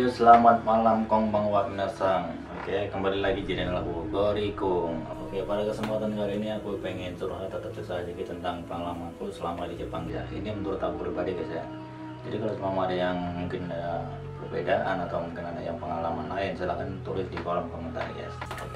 Selamat malam konbanwa minasang. Oke, kembali lagi di channel aku Gorikung. Oke, pada kesempatan kali ini aku pengen curhat atau cerita sedikit tentang pengalamanku selama di Jepang ya. Ini menurut aku pribadi guys ya. Jadi kalau selama ada yang mungkin ada perbedaan atau mungkin ada yang pengalaman lain, silahkan tulis di kolom komentar guys.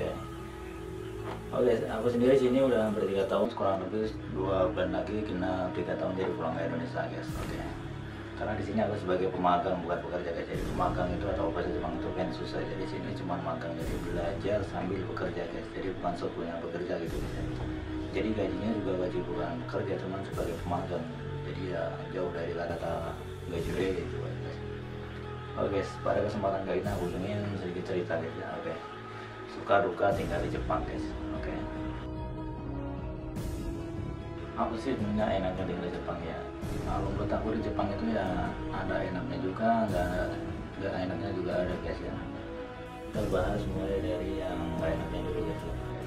Oke, aku sendiri sini udah hampir 3 tahun, kurang lebih 2 bulan lagi kena 3 tahun jadi pulang ke Indonesia guys. Oke. Karena di sini aku sebagai pemagang bukan pekerja guys. Jadi pemagang itu atau bahasa Jepang itu kan susah. Jadi sini cuma magang, jadi belajar sambil bekerja guys. Jadi bukan sekunya bekerja gitu guys. Jadi gajinya juga gaji bukan bekerja, cuma sebagai pemagang. Jadi ya jauh dari kata gaji gitu guys. Oke guys, pada kesempatan kali ini aku ingin sedikit cerita guys ya. Oke. Suka duka tinggal di Jepang guys. Oke. Aku sih punya enaknya tinggal di Jepang ya. Kalau menurut aku di Jepang itu ya ada enaknya juga, nggak enaknya juga ada guys ya. Kita bahas mulai dari yang nggak enaknya dulu guys.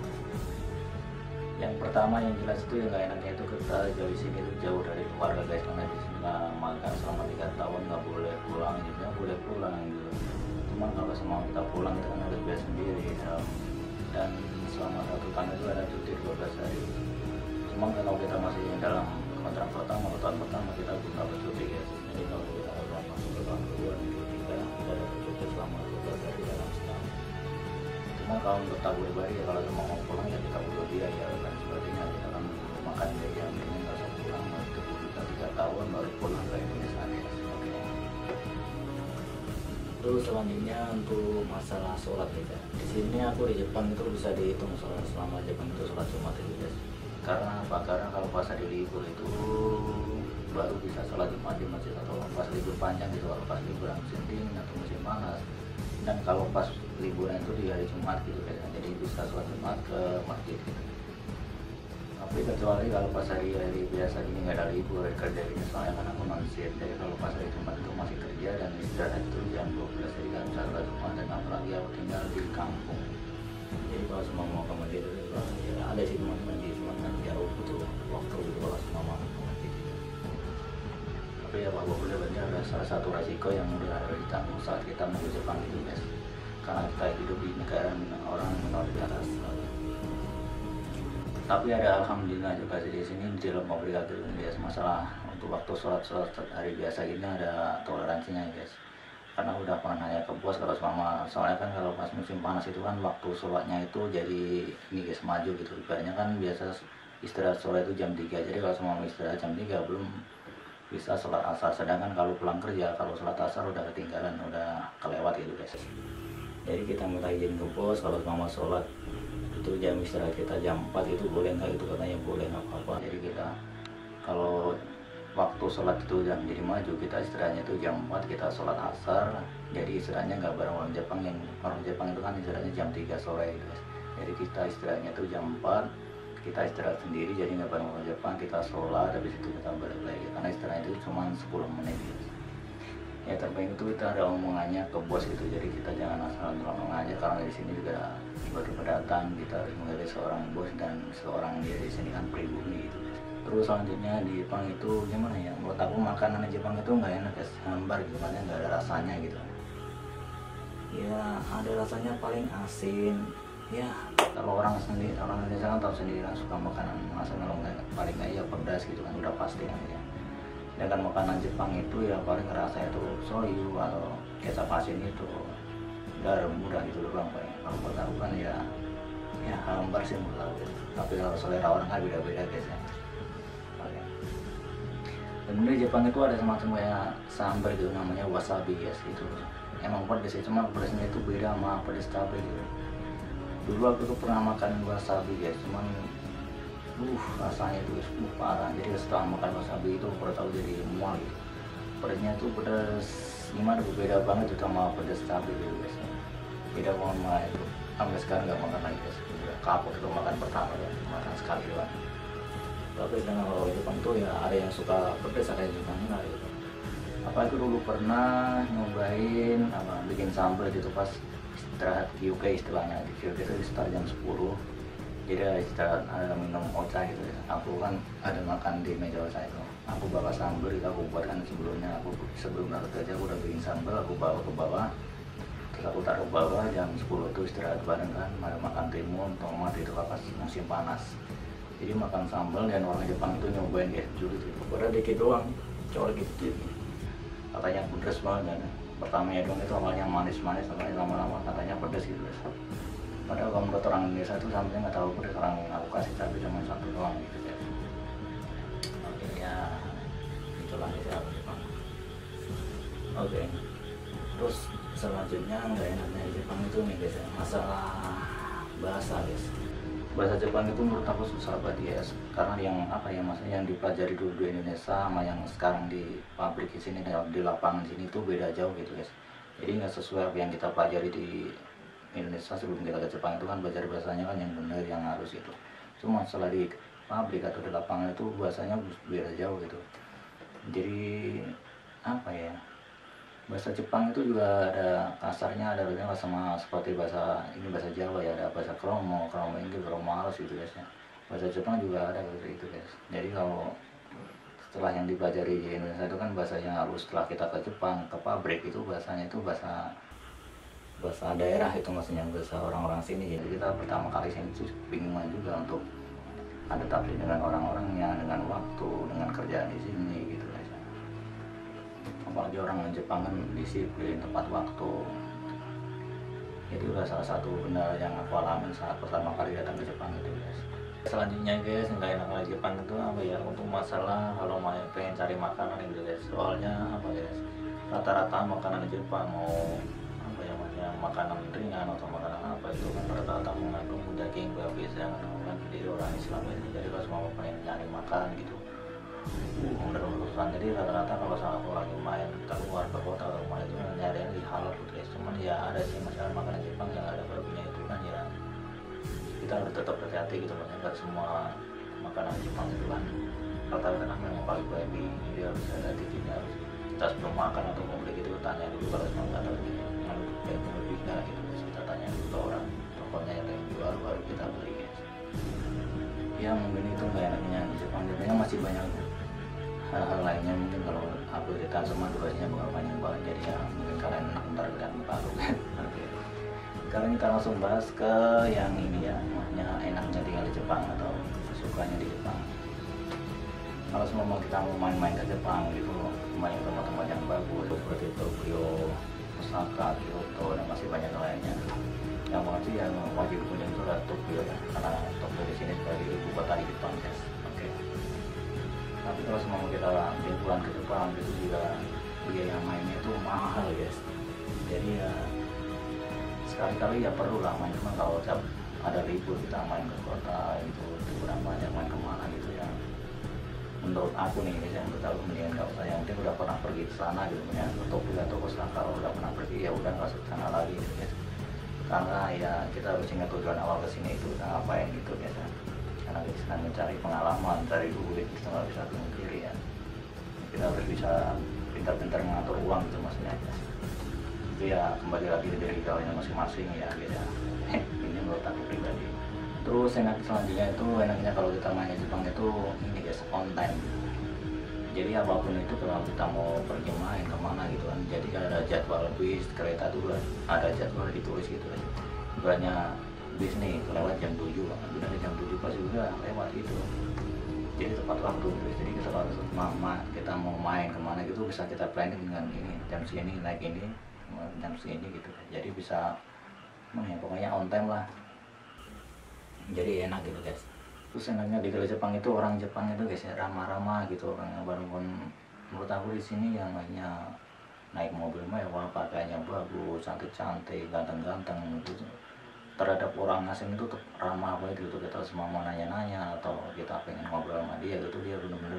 Yang pertama yang jelas itu yang nggak enaknya itu kita jauh di sini tuh jauh dari keluarga guys, karena di sini nggak makan selama 3 tahun nggak boleh pulang gitu, nggak boleh pulang gitu. Cuma kalau semua kita pulang kita kan harus biaya sendiri ya. Dan selama 1 tahun itu ada cuti 12 hari. Cuma kalau kita masih dalam kontrak pertama atau tahun pertama kita belum dapat cuti guys. Jadi kalau kita udah masuk ke tahun kedua dan ketiga kita dapat cuti selama 12 hari dalam setahun. Cuma kalau menurut aku pribadi ya kalau mau pulang ya kita perlu biaya dan sebagainya. Kita kan makan biaya mungkin nggak usah pulang, itu kita 3 tahun baru pulang ke Indonesia guys. Oke. Terus selanjutnya untuk masalah sholat ya. Di sini aku di Jepang itu bisa dihitung sholat selama Jepang itu sholat Jumat itu guys. Karena apa? Karena kalau pas hari libur itu baru bisa sholat Jumat di masjid, atau pas libur panjang gitu, kalau pas liburan musim dingin atau musim panas. Dan kalau pas liburan itu di hari Jumat gitu kan, jadi bisa sholat Jumat ke masjid gitu. Tapi kecuali kalau pas hari-hari biasa gini nggak ada libur kerja gini, soalnya kan aku non-shift. Jadi kalau pas hari Jumat itu masih kerja dan istirahat itu jam 12, jadi kan bisa sholat Jumat. Dan apalagi aku tinggal di kampung, jadi kalau semua mau ke masjid itu ya ada sih teman-teman di cuma kan jauh butuh waktu gitu kalau semua mau ke masjid. Tapi ya Pak Bobo sebenarnya ada salah satu resiko yang udah ditanggung saat kita menuju Jepang itu guys, karena kita hidup di negara orang minoritas. Tapi ada alhamdulillah juga sih di sini di dalam obligator guys, masalah untuk waktu sholat hari biasa ini ada toleransinya guys. Karena udah pernah nanya ke bos kalau selama, soalnya kan kalau pas musim panas itu kan waktu sholatnya itu jadi ini guys maju gitu. Ibaratnya kan biasa istirahat sore itu jam 3, jadi kalau semua istirahat jam 3 belum bisa sholat asar. Sedangkan kalau pulang kerja, kalau sholat asar udah ketinggalan, udah kelewat gitu guys. Jadi kita minta izin ke bos kalau mau sholat itu jam istirahat kita jam 4 itu boleh nggak, itu katanya boleh, nggak apa-apa. Jadi kita kalau waktu sholat itu jam jadi maju, kita istirahatnya itu jam 4, kita sholat asar. Jadi istirahatnya nggak bareng orang Jepang, yang orang Jepang itu kan istirahatnya jam 3 sore gitu. Jadi kita istirahatnya itu jam 4, kita istirahat sendiri, jadi nggak bareng orang Jepang. Kita sholat, habis itu kita balik lagi, karena istirahatnya itu cuma 10 menit gitu. Ya terbaik itu kita ada omongannya ke bos gitu, jadi kita jangan asal ngomong aja, karena di sini juga baru pendatang, kita harus menghargai seorang bos dan seorang dia di sini kan pribumi gitu. Terus selanjutnya di Jepang itu gimana ya, menurut aku makanan di Jepang itu nggak enak ya, hambar gitu, makanya nggak ada rasanya gitu ya. Ada rasanya paling asin ya. Kalau orang sendiri, orang Indonesia kan tahu sendiri kan suka makanan asam, kalau nggak paling nggak ya pedas gitu kan, udah pasti kan ya. Sedangkan makanan Jepang itu ya paling ngerasa itu soyu atau kecap asin itu garam mudah gitu doang paling. Kalau buat aku kan ya hambar sih menurut aku. Tapi kalau selera orang kan beda-beda guys ya. Dan di Jepang itu ada semacam kayak sambar gitu namanya wasabi guys, itu emang pedes sih, cuma pedesnya itu beda sama pedes cabai gitu. Dulu aku tuh pernah makan wasabi guys, cuman rasanya itu parah. Jadi setelah makan wasabi itu perut aku jadi mual gitu. Pedesnya itu pedes gimana, beda banget tuh sama pedes cabai gitu guys. Beda banget sama itu. Sampai sekarang nggak makan lagi guys, udah kapok itu makan pertama ya, makan sekali doang. Tapi dengan kalau Jepang tuh ya ada yang suka pedes, ada yang suka enggak gitu. Apalagi dulu pernah nyobain bikin sambal gitu pas istirahat QK, istilahnya di QK itu start jam 10. Jadi ada istirahat, ada minum ocha gitu ya. Aku kan ada makan di meja ocha itu, aku bawa sambal gitu, aku buatkan sebelumnya. Aku sebelum berangkat kerja aku udah bikin sambal, aku bawa ke bawah. aku taruh bawah, jam 10 itu istirahat bareng kan, ada makan timun, tomat itu pas musim panas. Jadi makan sambal dan orang Jepang itu nyobain kayak dulu tuh, padahal dikit doang, cowok gitu. Katanya pedes banget. Pertama ya dong itu awalnya manis-manis, tapi lama-lama katanya pedes gitu. Padahal kalau menurut orang Indonesia itu sampai nggak tahu pedes, orang aku kasih cabai cuma satu doang gitu ya. Oke ya, itulah ya Jepang. Oke, terus selanjutnya nggak enaknya di Jepang itu nih guys ya, masalah bahasa guys. Bahasa Jepang itu menurut aku susah banget ya, karena yang apa ya, maksudnya yang dipelajari dulu di Indonesia sama yang sekarang di pabrik di sini di lapangan sini itu beda jauh gitu guys. Jadi nggak sesuai apa yang kita pelajari di Indonesia sebelum kita ke Jepang itu kan belajar bahasanya kan yang benar yang harus itu. Cuma setelah di pabrik atau di lapangan itu bahasanya beda jauh gitu. Jadi apa ya, bahasa Jepang itu juga ada kasarnya, ada bedanya sama seperti bahasa ini, bahasa Jawa ya, ada bahasa kromo ini kromo halus gitu guys ya. Bahasa Jepang juga ada seperti itu guys. Jadi kalau setelah yang dipelajari di Indonesia itu kan bahasanya halus, setelah kita ke Jepang ke pabrik itu bahasanya itu bahasa daerah itu, maksudnya bahasa orang-orang sini. Jadi kita pertama kali sini itu bingungan juga untuk adaptasi dengan orang-orangnya, dengan waktu, dengan kerjaan di sini gitu guys. Apalagi orang Jepang kan disiplin, tepat waktu. Itu udah salah satu benar yang aku alami saat pertama kali datang ke Jepang itu guys. Selanjutnya guys, nggak enak lagi Jepang itu apa ya, untuk masalah kalau mau pengen cari makanan gitu guys. Soalnya apa guys, rata-rata makanan di Jepang mau apa ya, makanya makanan ringan atau makanan apa itu kan rata-rata mengandung daging babi, sedangkan kan jadi orang Islam itu, jadi kalau semua pengen nyari makan gitu bener-beneran. Jadi rata-rata kalau sama aku lagi main kita keluar ke kota atau kemana itu nyari yang di halal gitu guys. Cuman ya ada sih masalah makanan Jepang yang ada babinya itu kan ya, kita harus tetap hati-hati gitu loh. Nggak semua makanan Jepang itu kan rata-rata kan memang pakai babi, jadi harus ada titiknya, harus kita sebelum makan atau mau beli gitu tanya dulu, kalau semua nggak tahu kalau babi lebih nggak gitu guys, kita tanya dulu ke orang tokonya yang jual baru kita beli guys. Ya mungkin itu nggak enaknya di Jepang. Jepangnya masih banyak hal-hal lainnya, mungkin kalau aku cerita semua durasinya bakal panjang banget, jadi ya mungkin kalian ntar kalian baru kan. Oke, sekarang kita langsung bahas ke yang ini ya, makanya enaknya tinggal di Jepang atau sukanya di Jepang. Kalau semua kita mau main-main ke Jepang gitu, main ke tempat-tempat yang bagus seperti Tokyo, Osaka, Kyoto, dan masih banyak lainnya. Yang pasti yang wajib kunjungi itu adalah Tokyo ya, karena Tokyo di sini sebagai ibu kota di Jepang guys. Oke. Tapi kalau semua kita liburan ke Jepang itu juga biaya mainnya itu mahal guys. Jadi ya sekali-kali ya perlu lah main, cuma kalau ada libur kita main ke kota itu liburan banyak, main kemana gitu ya. Menurut aku nih guys, yang menurut aku mendingan nggak usah, yang penting udah pernah pergi ke sana gitu ya, ke Tokyo atau Osaka. Kalau udah pernah pergi ya udah nggak usah ke sana lagi gitu guys. Karena ya kita harus ingat tujuan awal kesini itu kita ngapain gitu guys ya. Karena kita sedang mencari pengalaman, cari duit, kita nggak bisa bunuh diri ya. Kita harus bisa pintar-pintar mengatur uang gitu maksudnya guys. Itu ya kembali lagi ke diri kalian masing-masing ya gitu ya. Ini menurut aku pribadi. Terus enak selanjutnya itu, enaknya kalau kita main di Jepang itu ini guys, on time. Jadi apapun itu kalau kita mau pergi main kemana gitu kan, jadi ada jadwal bis kereta tuh ada jadwal ditulis gitu kan. Bukannya bis nih lewat jam 7 kan, udah jam 7 pasti udah lewat gitu. Jadi tepat waktu guys. Jadi kita kalau kita mau main kemana gitu bisa kita planning dengan ini, jam segini naik ini, jam segini gitu. Jadi bisa ya, pokoknya on time lah. Jadi enak gitu guys. Terus enaknya di Jepang itu, orang Jepang itu guys ya ramah-ramah gitu, orang yang walaupun menurut aku di sini yang lainnya naik mobil mewah, pakaiannya bagus, cantik-cantik, ganteng-ganteng gitu, terhadap orang asing itu ramah banget gitu. Kita semua mau nanya-nanya atau kita pengen ngobrol sama dia gitu, dia bener-bener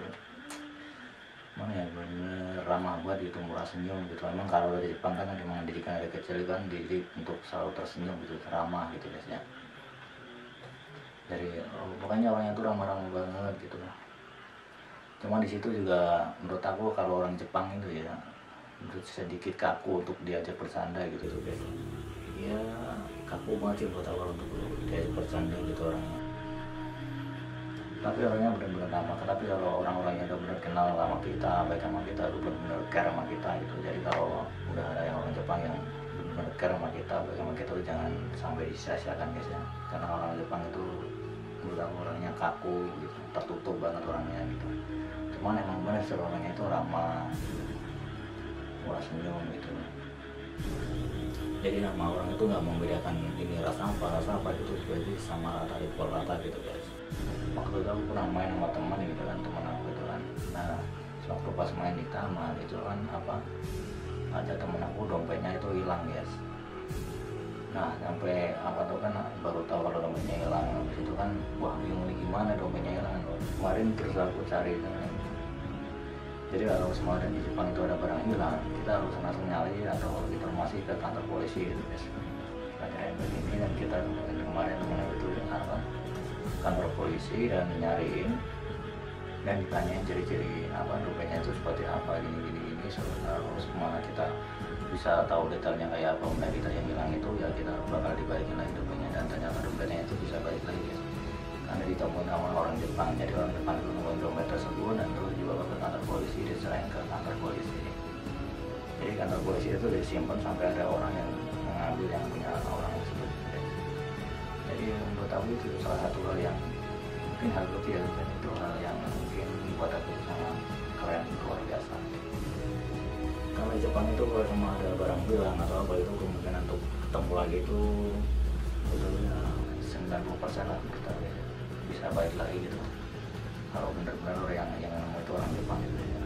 mana ya, bener ramah banget gitu, murah senyum gitu. Emang kalau dari Jepang kan memang didikan dari kecil kan dididik untuk selalu tersenyum gitu, ramah gitu guys ya. Dari pokoknya orangnya tuh ramah-ramah banget gitu lah. Cuma di situ juga menurut aku kalau orang Jepang itu ya menurut sedikit kaku untuk diajak bercanda gitu tuh guys. Ya kaku banget sih menurut aku untuk diajak bercanda gitu orangnya. Tapi orangnya benar-benar ramah. Tapi kalau orang-orangnya udah benar kenal sama kita, baik sama kita, tuh benar-benar care sama kita gitu. Jadi kalau udah ada yang orang Jepang yang benar-benar care care sama kita, bagaimana kita tuh jangan sampai disia-siakan guys ya, karena orang Jepang itu menurut orangnya kaku gitu, tertutup banget orangnya gitu. Cuman emang bener sih orangnya itu ramah, murah senyum gitu. Jadi nama orang itu nggak membedakan ini rasa apa gitu, jadi sama rata di pol rata gitu guys. Waktu itu aku pernah main sama teman gitu kan, teman aku gitu kan. Nah waktu pas main di taman itu kan ada temen aku dompetnya itu hilang guys. Nah sampai apa tuh kan baru tahu kalau dompetnya hilang. Habis itu kan wah bingung nih gimana dompetnya hilang. Kemarin terus aku cari kan. Jadi kalau kemarin di Jepang itu ada barang hilang, kita harus langsung nyali atau informasi ke kantor polisi gitu guys. Kita begini dan kita kemarin temen itu kantor polisi dan nyariin dan ditanyain ciri-ciri dompetnya itu seperti apa gini terus kemana kita bisa tahu detailnya kayak apa. Udah kita yang hilang itu ya kita bakal dibalikin lagi dompetnya, dan ternyata dompetnya itu bisa balik lagi guys, karena ditemuin sama orang Jepang. Jadi orang Jepang itu nemuin dompet tersebut dan terus juga ke kantor polisi, diserahin ke kantor polisi. Jadi kantor polisi itu disimpan sampai ada orang yang mengambil yang punya orang tersebut. Jadi menurut aku itu salah satu hal yang mungkin hal kecil dan itu hal yang mungkin buat aku sangat keren, luar biasa. Kalau di Jepang itu kalau sama ada barang hilang atau apa itu kemungkinan untuk ketemu lagi itu sebetulnya 90% lah kita bisa balik lagi gitu. Kalau benar-benar yang nemu itu orang Jepang gitu ya.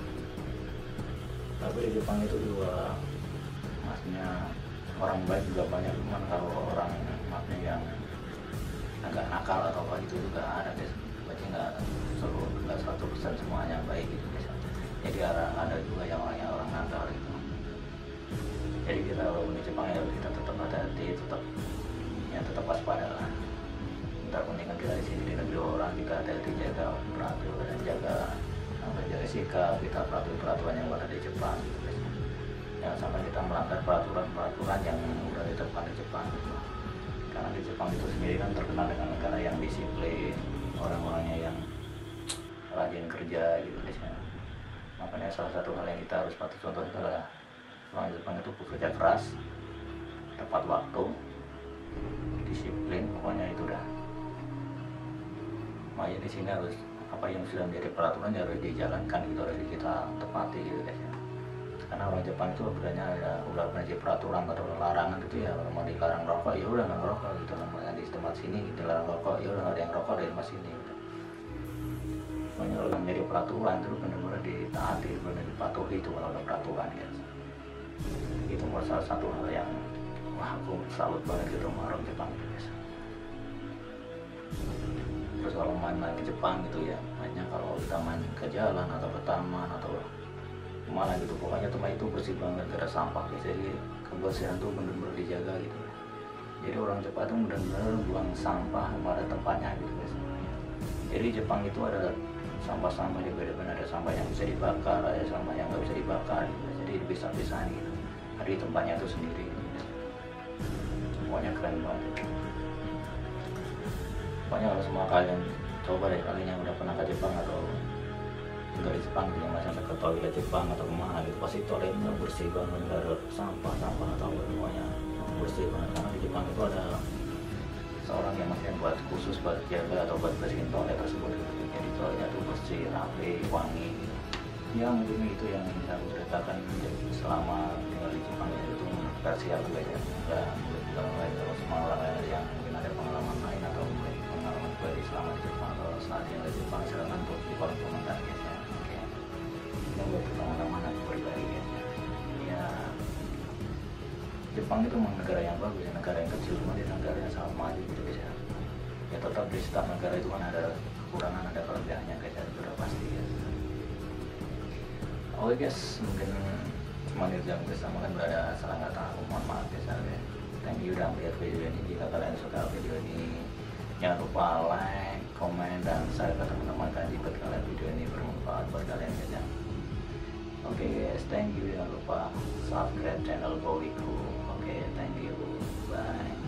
Tapi di Jepang itu juga maksudnya orang baik juga banyak, cuman kalau orang maksudnya yang agak nakal atau apa gitu juga ada guys. Berarti nggak 100% semuanya baik gitu guys. Jadi ada juga yang orang nakal gitu. Jadi kita kalau di Jepang ya kita tetap hati-hati, tetap waspada lah. Ntar pentingan kita di sini di negeri orang, kita hati-hati jaga peraturan dan jaga sikap kita, peraturan yang ada di Jepang gitu guys. Jangan sampai kita melanggar peraturan yang udah ditetapkan di Jepang gitu. Karena di Jepang itu sendiri kan terkenal dengan negara yang disiplin, orang-orangnya yang rajin kerja gitu guys ya. Makanya salah satu hal yang kita harus patut contoh adalah orang Jepang itu bekerja keras, tepat waktu, disiplin, pokoknya itu dah. Makanya di sini harus apa yang sudah menjadi peraturan harus dijalankan gitu, harus kita tepati gitu guys ya. Karena orang Jepang itu sebenarnya udah menjadi peraturan atau larangan gitu ya, kalau mau dilarang rokok ya udah nggak ngerokok gitu, namanya di tempat sini dilarang rokok ya udah nggak ada yang rokok di tempat sini gitu. Pokoknya kalau menjadi peraturan itu benar-benar ditaati, benar dipatuhi itu kalau ada peraturan guys. Itu salah satu hal yang wah aku salut banget gitu sama orang Jepang gitu guys. Terus kalau main ke Jepang gitu ya, mainnya kalau kita main ke jalan atau ke taman atau kemana gitu, pokoknya tempat itu bersih banget, gak ada sampah guys. Jadi kebersihan tuh benar-benar dijaga gitu. Jadi orang Jepang itu benar-benar buang sampah pada tempatnya gitu guys. Jadi Jepang itu ada sampah-sampah di beda-beda, ada sampah yang bisa dibakar, ada sampah yang nggak bisa dibakar gitu. Jadi dipisah-pisahan gitu. Ada di tempatnya itu sendiri gitu. Pokoknya keren banget. Pokoknya kalau semua kalian coba deh, kalian yang udah pernah ke Jepang atau tinggal di Jepang gitu, yang masih sampai ke toilet Jepang atau kemana gitu, pasti toiletnya bersih banget, nggak ada sampah atau semuanya bersih banget. Karena di Jepang itu ada seorang yang masih buat khusus buat jaga atau buat bersihin toilet tersebut gitu. Jadi toiletnya tuh bersih, rapi, wangi gitu. Ya mungkin itu yang bisa aku ceritakan selama tinggal di Jepang ya, itu versi aku aja. Bukan lain, kalau semua orang lain yang mungkin ada pengalaman lain atau pengalaman pribadi selama di Jepang atau saat tinggal di Jepang, silakan untuk di kolom komentar guys ya. Oke, ini buat pengalaman aku pribadi guys ya. Ya Jepang itu memang negara yang bagus, negara yang kecil, cuma dia negara yang sangat maju gitu guys ya. Ya tetap di setiap negara itu kan ada kekurangan, ada kelebihannya guys ya, itu udah pasti guys. Oke guys, mungkin cuma itu yang bisa kan berada salah kata, aku mohon maaf guys ya. Thank you udah melihat video ini. Jika kalian suka video ini, jangan lupa like, komen, dan share ke teman-teman kalian jika kalian video ini bermanfaat buat kalian guys ya. Oke guys, thank you, jangan lupa subscribe channel Bowiku. Oke, thank you, bye.